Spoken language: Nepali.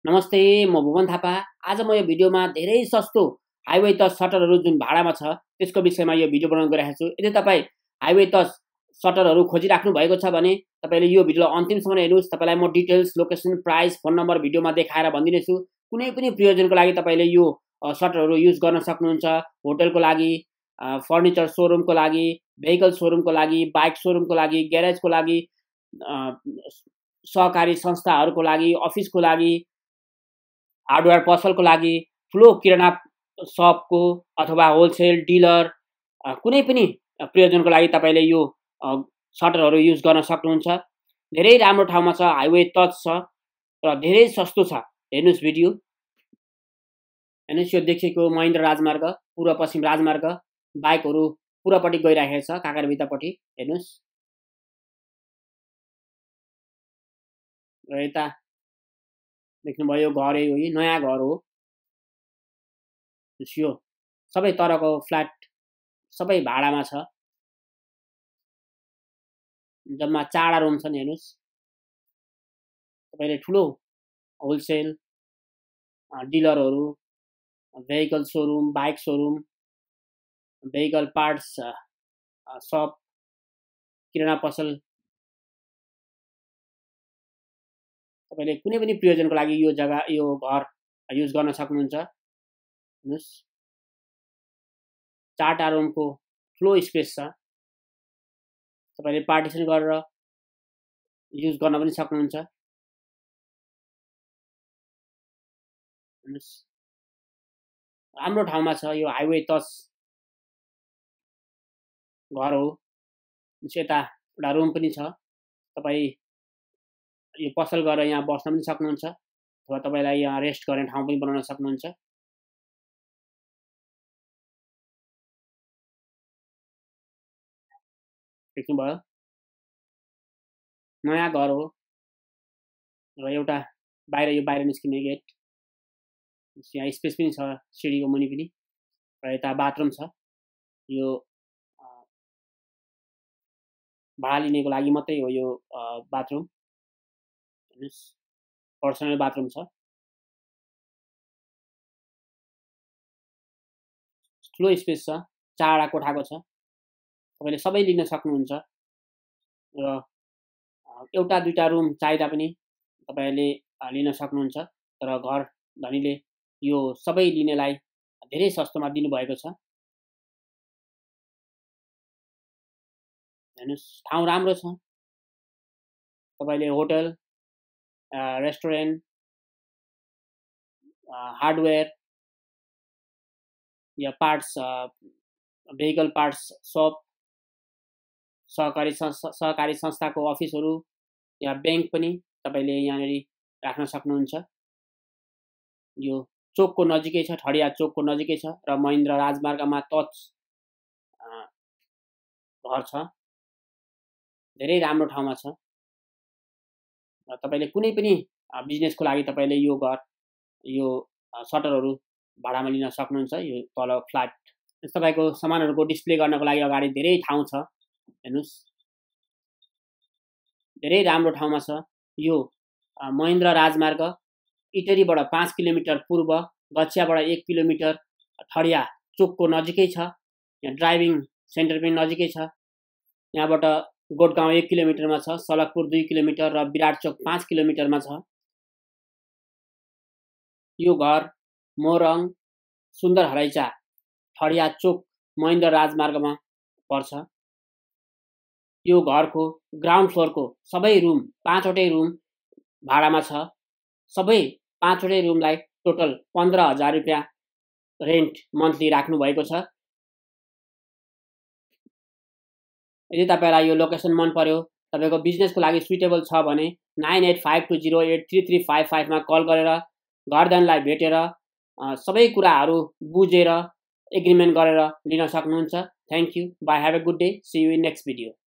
नमस्ते, म भुवन थापा। आज म यो भिडियोमा धेरै सस्तो हाइवे टच सटरहरू जुन भाडामा छ त्यसको विषयमा यो भिडियो बनाउन गइरहेको छु। यदि तपाईँ हाइवे टच सटरहरू खोजिराख्नु भएको छ भने तपाईँले यो भिडियोलाई अन्तिमसम्म हेर्नुहोस्। तपाईँलाई म details, location, price, phone number भिडियोमा देखाएर भनिदिनेछु। कुनै पनि प्रयोजनको लागि तपाईँले यो सटरहरू युज गर्न सक्नुहुन्छ। होटलको लागि, फर्निचर सोरुमको लागि, भेहिकल सोरुमको लागि, बाइक सोरुमको लागि, ग्यारेजको लागि, सहकारी संस्थाहरूको लागि, अफिसको लागि, हार्डवेयर पसलको लागि, ठुलो किराना सपको अथवा होलसेल डिलर, कुनै पनि प्रयोजनको लागि तपाईँले यो सटरहरू युज गर्न सक्नुहुन्छ। धेरै राम्रो ठाउँमा छ, हाइवे टच छ र धेरै सस्तो छ। हेर्नुहोस् भिडियो। हेर्नुहोस्, यो देखिएको महेन्द्र राजमार्ग, पूर्व पश्चिम राजमार्ग, बाइकहरू पूर्वपट्टि गइरहेको छ, काँकरभित्रपट्टि। हेर्नुहोस्, र यता देख्नुभयो घर, हो यो नयाँ घर हो। यो सबै तरको फ्ल्याट सबै भाडामा छ। जम्मा 4 रुम छन्। हेर्नुहोस्, तपाईँले ठुलो होलसेल डिलरहरू, vehicle showroom, bike showroom, vehicle parts shop, किराना पसल, तपाईँले कुनै पनि प्रयोजनको लागि यो जग्गा, यो घर युज गर्न सक्नुहुन्छ। हेर्नुहोस्, 4 रुमको ठुलो स्पेस छ। तपाईँले पार्टिसन गरेर युज गर्न पनि सक्नुहुन्छ। हेर्नुहोस्, राम्रो ठाउँमा छ, यो हाइवे टच घर हो। यता एउटा रुम पनि छ। तपाईँ यो पसल गरेर यहाँ बस्न पनि सक्नुहुन्छ अथवा तपाईँलाई यहाँ रेस्ट गर्ने ठाउँ पनि बनाउन सक्नुहुन्छ। देख्नुभयो, नयाँ घर हो र एउटा बाहिर, यो बाहिर निस्किने गेट, यहाँ स्पेस पनि छ सिडीको मुनि पनि, र यता बाथरुम छ। यो भाडा लिनेको लागि मात्रै हो यो बाथरुम। हेर्नुहोस्, पर्सनल बाथरुम छ। ठुलो स्पेस छ, 4 कोठाको छ। तपाईँले सबै लिन सक्नुहुन्छ र एउटा दुईटा रुम चाहिँदा पनि तपाईँले लिन सक्नुहुन्छ। तर घर धनीले यो सबै लिनेलाई धेरै सस्तोमा दिनुभएको छ। हेर्नुहोस्, ठाउँ राम्रो छ। तपाईँले होटल, रेस्टुरेन्ट, हार्डवेयर या पार्ट्स, भेहिकल पार्ट्स सप, सहकारी संस्थाको अफिसहरू या ब्याङ्क पनि तपाईँले यहाँनिर राख्न सक्नुहुन्छ। यो चोकको नजिकै छ, ठडिया चोकको नजिकै छ र महेन्द्र राजमार्गमा टच घर छ। धेरै राम्रो ठाउँमा छ र तपाईँले कुनै पनि बिजनेसको लागि तपाईँले यो घर, यो सटरहरू भाडामा लिन सक्नुहुन्छ। यो तल फ्ल्याट, तपाईँको सामानहरूको डिस्प्ले गर्नको लागि अगाडि धेरै ठाउँ छ। हेर्नुहोस्, धेरै राम्रो ठाउँमा छ। यो महेन्द्र राजमार्ग इटरीबाट 5 किलोमिटर पूर्व, गच्छियाबाट 1 किलोमिटर, ठडिया चोकको नजिकै छ। यहाँ ड्राइभिङ सेन्टर पनि नजिकै छ। यहाँबाट गोठगाउँ 1 किलोमिटरमा छ, सलकपुर 2 किलोमिटर र विराट चोक 5 किलोमिटरमा छ। यो घर मोरङ सुन्दर हराइचा ठडिया चोक महेन्द्र राजमार्गमा पर्छ। यो घरको ग्राउन्ड फ्लोरको सबै रुम, 5वटै रुम भाडामा छ। सबै 5वटै रुमलाई टोटल 15,000 रुपियाँ रेन्ट मन्थली राख्नु भएको छ। यदि तपाईँलाई यो लोकेसन मन पर्यो, तपाईँको बिजनेसको लागि सुइटेबल छ भने 9852083355 मा कल गरेर घरधनीलाई भेटेर सबै कुराहरू बुझेर एग्रिमेन्ट गरेर लिन सक्नुहुन्छ। Thank you, bye, have a good day, see you in next video.